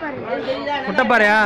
முட்டைப்பாறையா?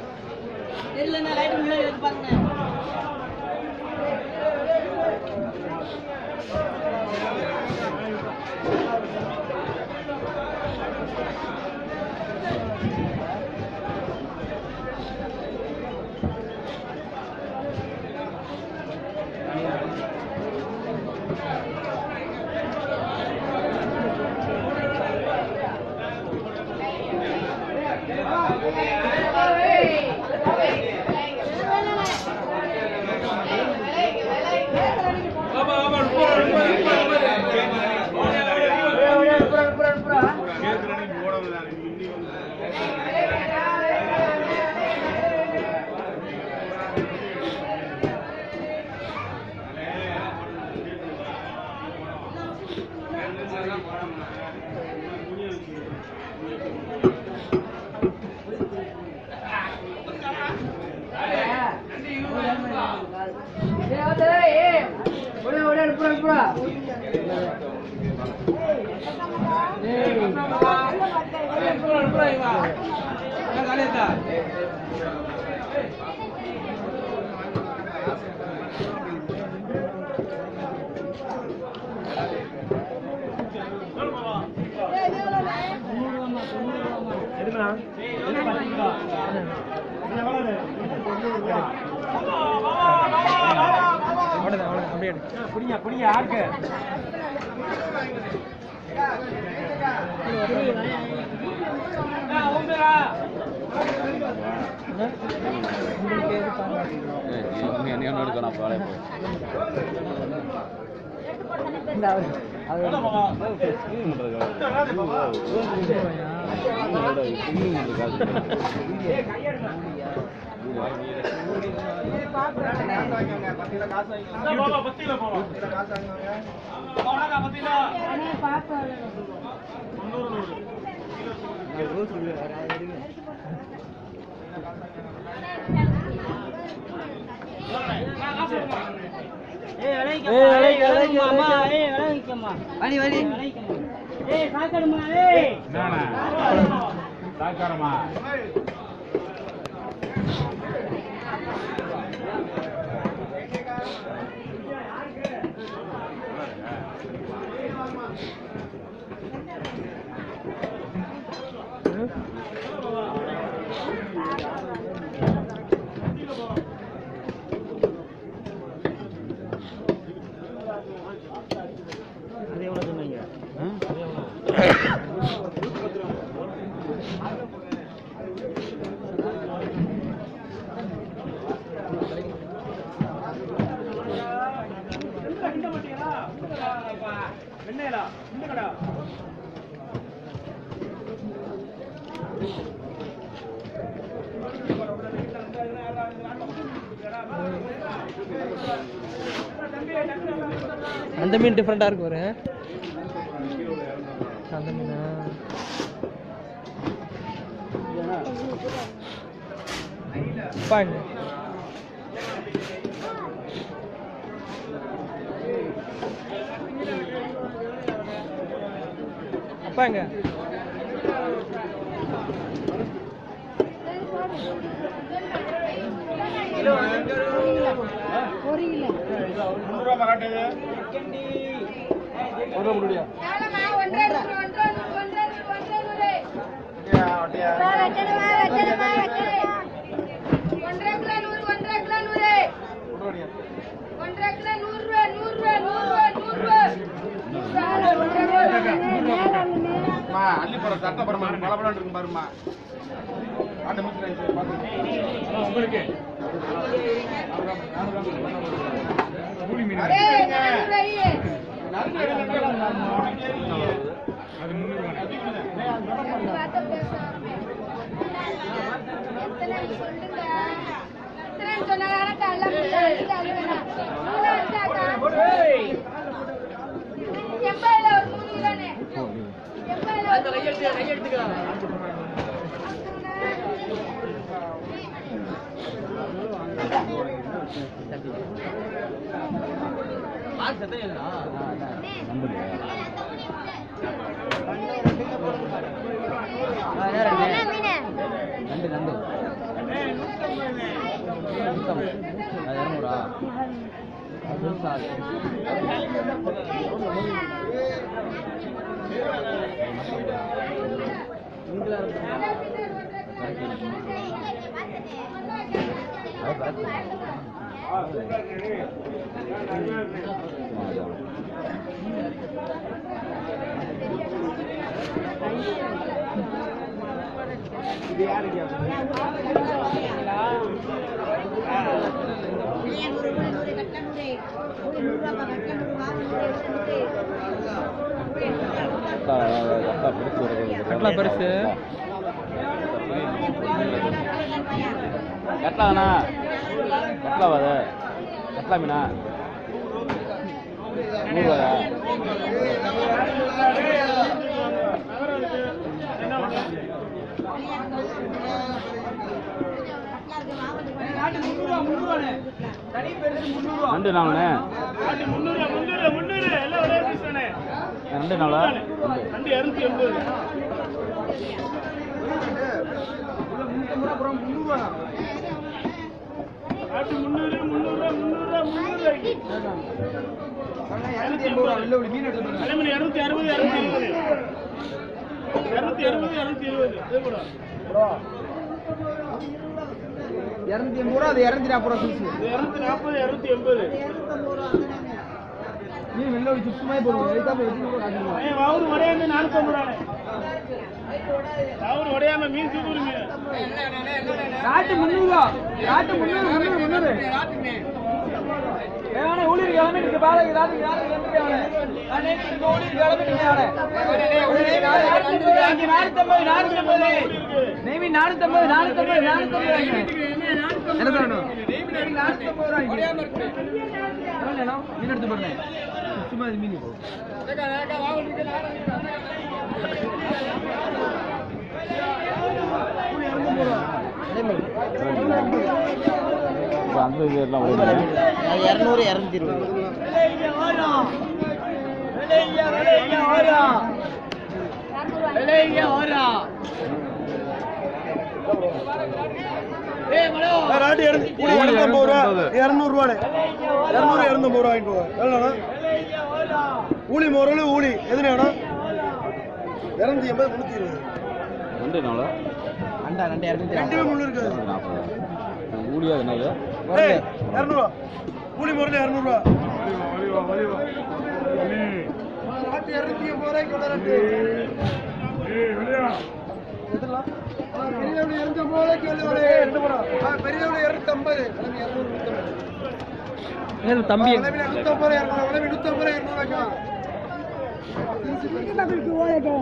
அந்த மீன் டிஃபரெண்டா இருக்கு ஒரு அந்த மீனா பாருங்க அப்பாங்க கிலோ 1 கிலோ 100 ரூபாய் மராட்டே கேண்டி 1 ரூபாய் முடியா ஏலமா 1 யா ஓட்டியா ரச்சனமா 1 கிலோ 100 மா அள்ளி போற சட்ட பரமா பலபலன்னு இருக்கு பாருமா ஆட்ட முத்துறேன் பாத்து உங்களுக்கு கூலி மீன் அது 300 வாட்ட எத்தனை சொல்லுங்க எத்தனை சொன்னாங்க கல்ல எம்பையில ஒரு 3 கிலோனே எம்பையில அந்த கையெடுத்துக்க பால் சத்தே இல்ல நம்பர் என்ன மீனே நண்டு நண்டு 200 இது யாருக்கு கட்லா பெருசு கட்லாண்ணா கட்லாவாது கட்லா மீனா 100 நண்டு நாங்கண்ணே 300 எல்லாம் ஒரே பீஸ் தானே நண்டு நாளா நண்டு 280 அப்புறம் 300 ஆட்டு 300 மீன் எடுத்து அதே மாதிரி 260 280 அது 240 பீஸ் 240 280 நீ வெள்ள சுத்தமாய் போடுங்க ஏதா போய் வாவுரு வடையாம 450 வாவுரு வடையாம மீன் சூப்பர் மீன் ராட்டு 300 ஏவானே ஊளிர் கிளம்பிட்டு பாலக்கு ராட்டு யாரு வந்துட்டானே அண்ணே இங்க ஊளிர் கிளம்பிட்டு யாரே இங்க 450 நேமி 450 என்ன சொல்லணும் நேமி 450 ரூபாய் வடையாம இருக்கு வரலனா மீன் எடுத்து போறேன் சும்மா மீன் ஏகா வாவுரு இருக்கு அந்த இதெல்லாம் 200 220 ராட்டி 250 ரூபா 200 ரூபாய் 200 ரூபாய் வாங்கிட்டு எவ்வளோண்ணா ஊழி மோரல் ஊழி எதுனா 280 320 நண்டு நாளா அண்டா 220 முள்ளு இருக்குது 40 ஊழியா என்னது 200 ரூபா ஊழி மோரல் 200 ரூபா வலிவா ராட்டி 280 ரூபாய்க்கு வளரட்டு வெளியா எதெல்லாம் பெரியவளை 250 ரூபாய்க்கு வெளிய ரெண்டு போறா பெரியவளை 250 250 தம்பி 250 250 200 இதுக்கு ஓலடே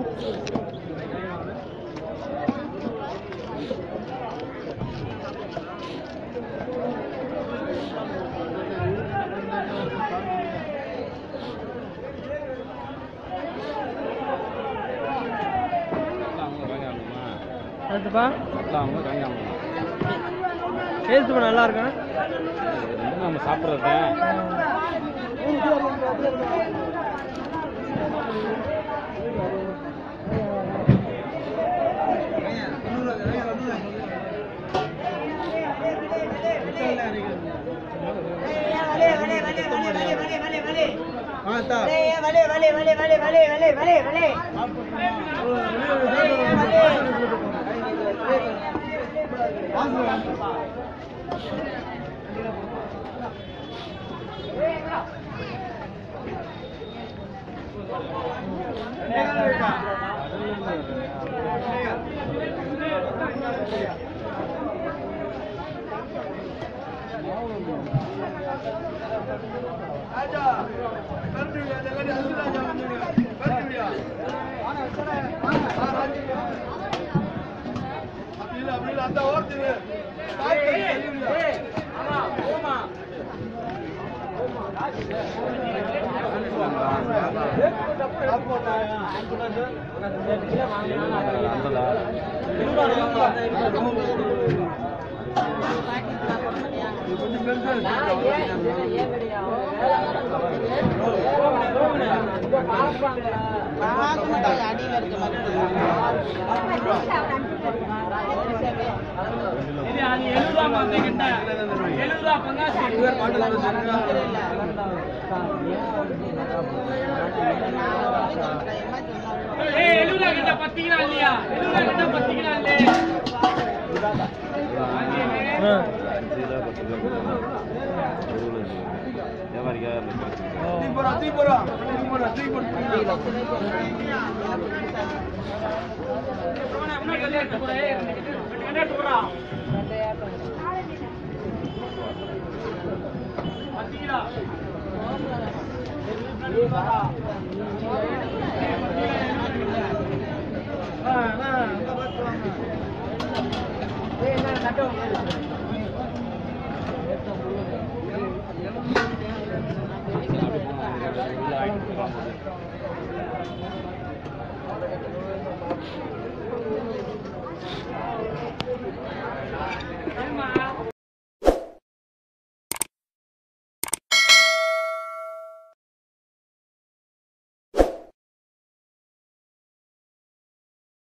அதுப்பா அவங்க கங்காம டேஸ்ட் நல்லா இருக்கும் நம்ம சாப்பிடுறது அடியில் இருக்க மாதிரி இது அது 70 ரூபாய் பாத்தீங்கன்னா 70 ரூபாய் பங்காசி இவர் மாட்டல ஏய் 70 ரூபாய் கிட்ட பத்திங்களா இல்லையா 70 ரூபாய் கிட்ட பத்திங்களா இல்லையா Hey,